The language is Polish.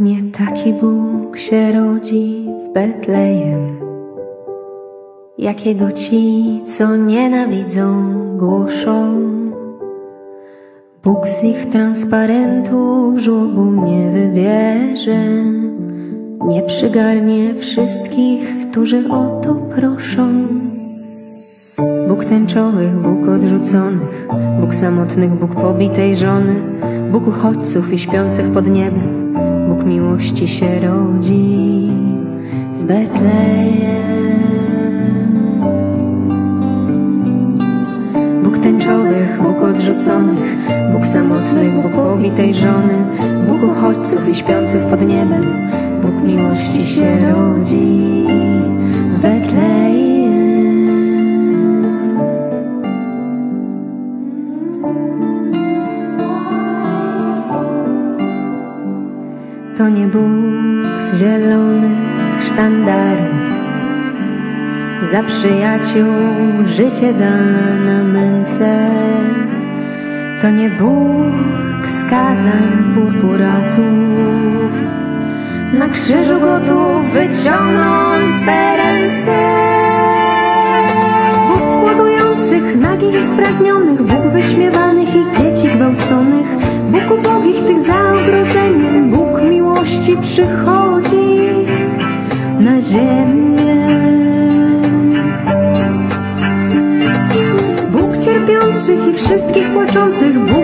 Nie taki Bóg się rodzi w Betlejem, jakiego ci, co nienawidzą, głoszą. Bóg z ich transparentów żłobu nie wybierze, nie przygarnie wszystkich, którzy o to proszą. Bóg tęczowych, Bóg odrzuconych, Bóg samotnych, Bóg pobitej żony, Bóg uchodźców i śpiących pod niebem, Bóg miłości się rodzi w Betlejem. Bóg tęczowych, Bóg odrzuconych, Bóg samotnych, Bóg pobitej żony, Bóg uchodźców i śpiących pod niebem, Bóg miłości się rodzi w Betlejem. To nie Bóg z zielonych sztandarów, za przyjaciół życie da na męce. To nie Bóg skazań purpuratów, na krzyżu gotów wyciągnąć swe ręce. Bóg głodujących, nagich i spragnionych, Bóg wyśmiewanych i dzieci gwałconych, Bóg ubogich, tych za ogrodzeniem, Bóg miłości przychodzi na ziemię. Bóg cierpiących i wszystkich płaczących, Bóg